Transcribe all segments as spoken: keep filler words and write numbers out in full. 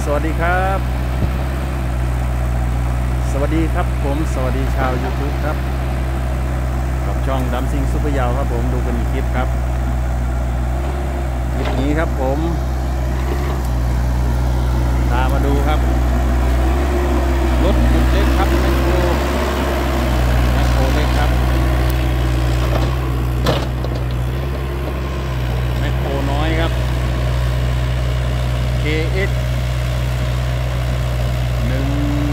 สวัสดีครับสวัสดีครับผมสวัสดีชาว YouTube ครับกับช่องดัมซิงซุปเปอร์ยาวครับผมดูกันอีกคลิปครับคลิปนี้ครับผมตามมาดูครับรถขุดเล็กครับแมคโครแมคโครเล็กครับแมคโครน้อยครับ เค เอ็กซ์ หนึ่ง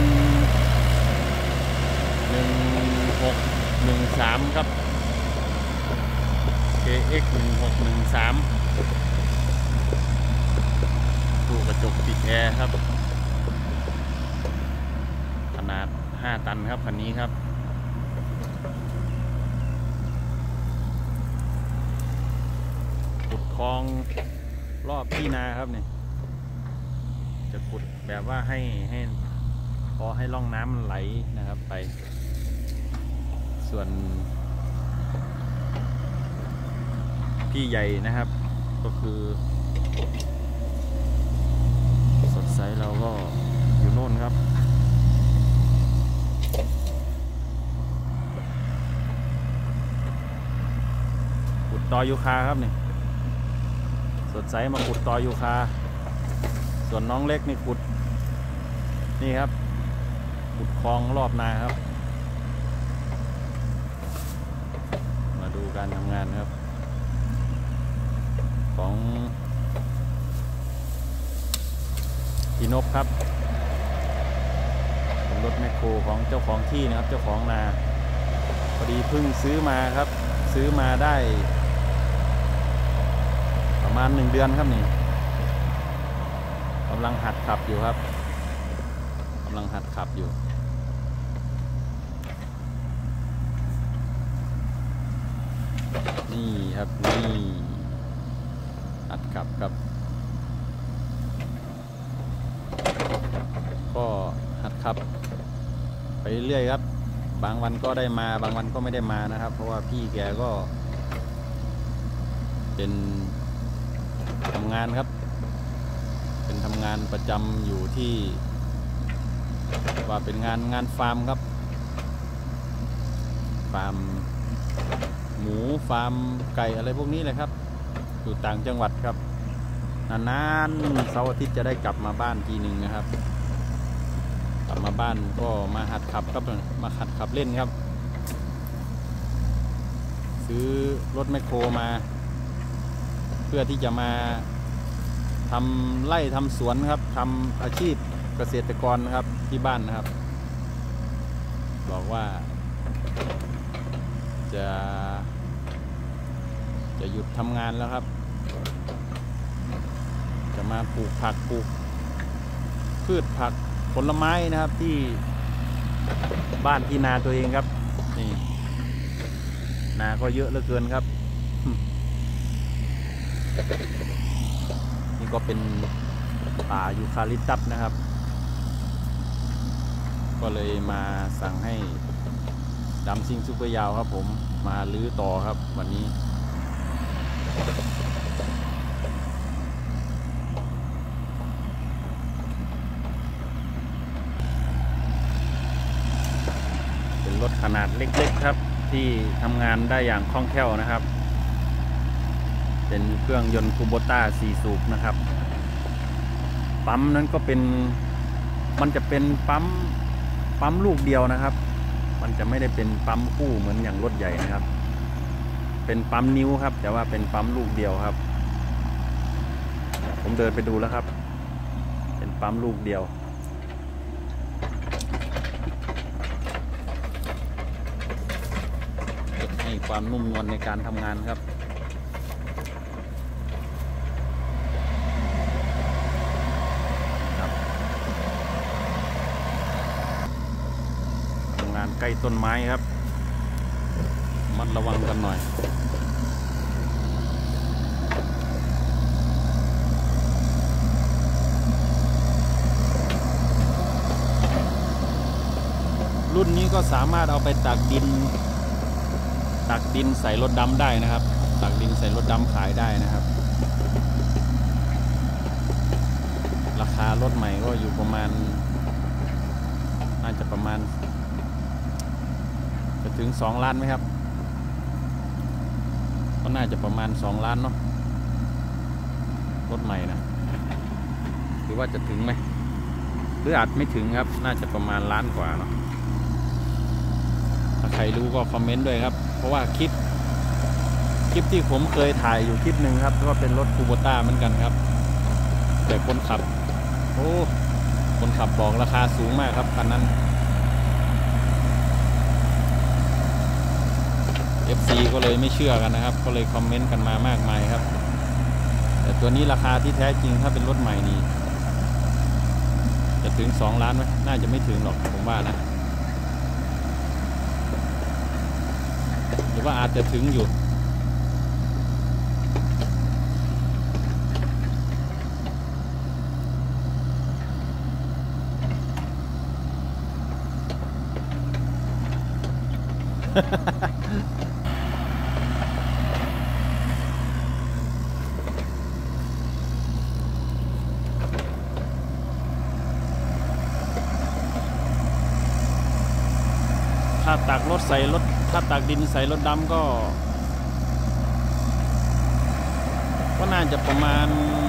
หนึ่ง หก หนึ่ง สามครับ เค เอ็กซ์ หนึ่ง หก หนึ่ง สามตู้กระจกติดแอร์ครับขนาดห้าตันครับคันนี้ครับขุดคลองรอบที่นาครับเนี่ยจะขุดแบบว่าให้ให้พอให้ร่องน้ำมันไหลนะครับไปส่วนพี่ใหญ่นะครับก็คือสดใสเราก็อยู่โน่นครับขุดตอยูคาครับนี่สดใสมาขุดตอยูคาส่วนน้องเล็กนี่ขุดนี่ครับขุดคลองรอบนาครับมาดูการทำงานครับของพี่นพครับเป็นรถแมคโครของเจ้าของที่นะครับเจ้าของนาพอดีเพิ่งซื้อมาครับซื้อมาได้ประมาณหนึ่งเดือนครับนี่กำลังหัดขับอยู่ครับกำลังหัดขับอยู่นี่ครับนี่หัดขับครับก็หัดขับไปเรื่อยครับบางวันก็ได้มาบางวันก็ไม่ได้มานะครับเพราะว่าพี่แกก็เป็นทำงานครับเป็นทำงานประจำอยู่ที่ว่าเป็นงานงานฟาร์มครับฟาร์มหมูฟาร์มไก่อะไรพวกนี้เลยครับอยู่ต่างจังหวัดครับนานๆเสาร์อาทิตย์จะได้กลับมาบ้านทีหนึ่งนะครับกลับมาบ้านก็มาหัดขับครับมาหัดขับเล่นครับซื้อรถแมคโครมาเพื่อที่จะมาทำไร่ทำสวนครับทำอาชีพเกษตรกรนะครับที่บ้านนะครับบอกว่าจะจะหยุดทำงานแล้วครับจะมาปลูกผักปลูกพืชผักผลไม้นะครับที่บ้านที่นาตัวเองครับนี่นาก็เยอะเหลือเกินครับนี่ก็เป็นป่ายูคาลิปตัสนะครับก็เลยมาสั่งให้ดัมซิงซุปเปอร์ยาวครับผมมาลื้อต่อครับวันนี้เป็นรถขนาดเล็กๆครับที่ทำงานได้อย่างคล่องแคล่วนะครับเป็นเครื่องยนต์คูโบต้าสี่สูบนะครับปั๊มนั้นก็เป็นมันจะเป็นปั๊มปั๊มลูกเดียวนะครับมันจะไม่ได้เป็นปั๊มคู่เหมือนอย่างรถใหญ่นะครับเป็นปั๊มนิ้วครับแต่ว่าเป็นปั๊มลูกเดียวครับผมเดินไปดูแล้วครับเป็นปั๊มลูกเดียวให้ความนุ่มนวลในการทำงานครับใกล้ต้นไม้ครับมัดระวังกันหน่อยรุ่นนี้ก็สามารถเอาไปตักดินตักดินใส่รถดำได้นะครับตักดินใส่รถดำขายได้นะครับราคาารถใหม่ก็อยู่ประมาณน่าจะประมาณจะถึงสองล้านไหมครับก็น่าจะประมาณสองล้านเนาะรถใหม่นะหรือว่าจะถึงไหมหรืออาจไม่ถึงครับน่าจะประมาณล้านกว่าเนาะถ้าใครรู้ก็คอมเมนต์ด้วยครับเพราะว่าคลิปคลิปที่ผมเคยถ่ายอยู่คลิปหนึ่งครับก็เป็นรถคูโบต้าเหมือนกันครับแต่คนขับโอ้คนขับบอกราคาสูงมากครับคันนั้น เอฟ ซี ก็เลยไม่เชื่อกันนะครับก็เลยคอมเมนต์กันมามากมายครับแต่ตัวนี้ราคาที่แท้จริงถ้าเป็นรถใหม่นี่จะถึงสองล้านไหมน่าจะไม่ถึงหรอกผมว่านะหรือว่าอาจจะถึงอยู่ ถ้าตักรถใส่รถถ้าตักดินใส่รถดำก็ก็น่าจะประมาณ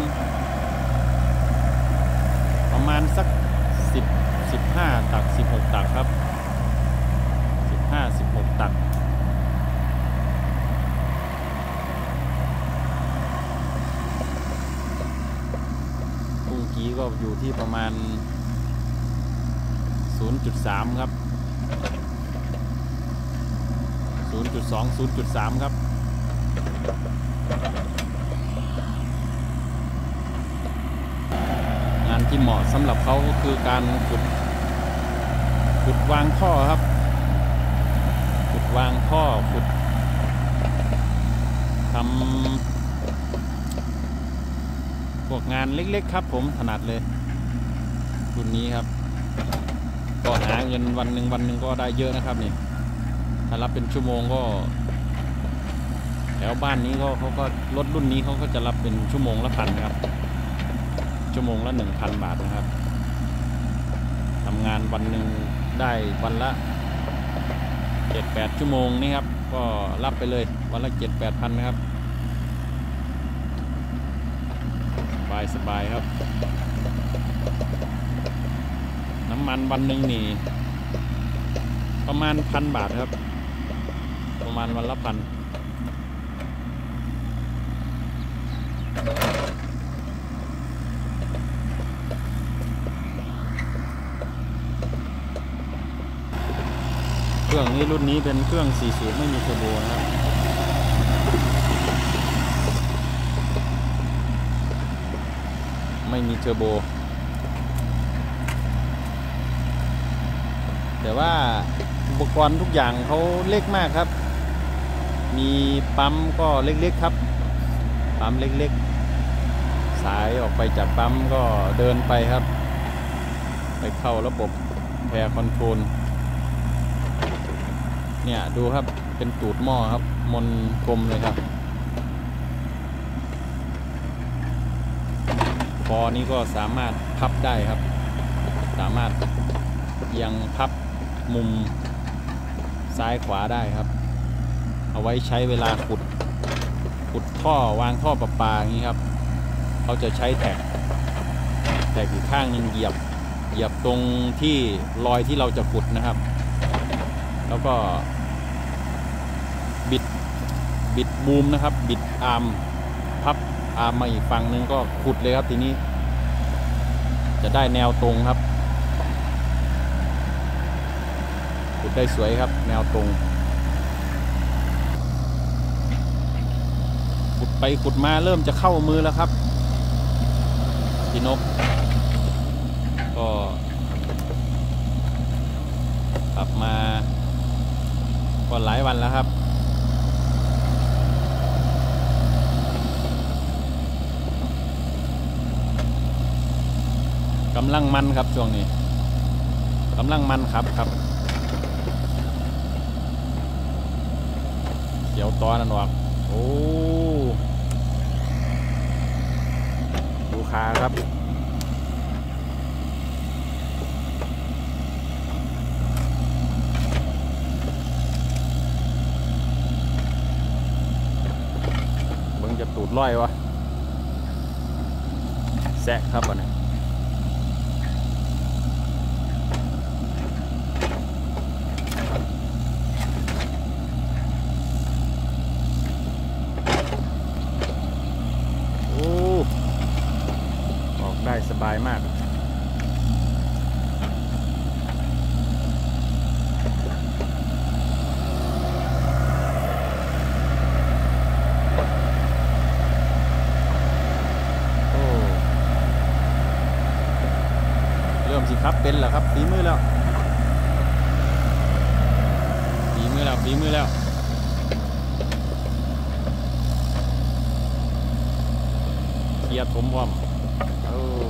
ประมาณสักสิบสิบห้าตักสิบหกตักครับสิบห้าสิบหกตักเมื่อกี้ก็อยู่ที่ประมาณ ศูนย์จุดสาม ครับศูนย์จุดสอง ศูนย์จุดสาม ครับงานที่เหมาะสำหรับเขาก็คือการขุดขุดวางท่อครับขุดวางท่อขุดทำพวกงานเล็กๆครับผมถนัดเลยรุ่นนี้ครับก็หาเงินวันหนึ่งวันหนึ่งก็ได้เยอะนะครับนี่ถ้ารับเป็นชั่วโมงก็แถวบ้านนี้ก็เขาก็รถรุ่นนี้เขาก็จะรับเป็นชั่วโมงละพันครับชั่วโมงละหนึ่งพันบาทนะครับทำงานวันหนึ่งได้วันละเจ็ดแปดชั่วโมงนี่ครับก็รับไปเลยวันละเจ็ดแปดพันนะครับสบายสบายครับน้ำมันวันหนึ่งนี่ประมาณพันบาทครับประมาณวันละพันเครื่องนี้รุ่นนี้เป็นเครื่องสี่สูบไม่มีเทอร์โบนะครับไม่มีเทอร์โบแต่ว่าอุปกรณ์ทุกอย่างเขาเล็กมากครับมีปั๊มก็เล็กๆครับปั๊มเล็กๆสายออกไปจากปั๊มก็เดินไปครับไปเข้าระบบแพร์คอนโทรลเนี่ยดูครับเป็นตูดหม้อครับมนกลมเลยครับคอนี้ก็สามารถพับได้ครับสามารถยังพับมุมซ้ายขวาได้ครับเอาไว้ใช้เวลาขุดขุดท่อวางท่อประปาอย่างนี้ครับเขาจะใช้แท็กแท็กอีกข้างนึงเหยียบเหยียบตรงที่รอยที่เราจะขุดนะครับแล้วก็บิดบิดบูมนะครับบิดอาร์มพับอาร์มมาอีกฝั่งนึงก็ขุดเลยครับทีนี้จะได้แนวตรงครับขุดได้สวยครับแนวตรงขุดไปขุดมาเริ่มจะเข้ามือแล้วครับพี่นกก็กลับมาก็หลายวันแล้วครับกำลังมันครับช่วงนี้กำลังมันครับครับเดี๋ยวตอนนั้นออกโอ้ดูขาครับอยวะแซะครับอันนี้โอ้ออกได้สบายมากเริ่มสิครับเป็นแล้วครับฝีมือแล้วฝีมือแล้วฝีมือแล้วเคลียร์ผมพร้อมโอ้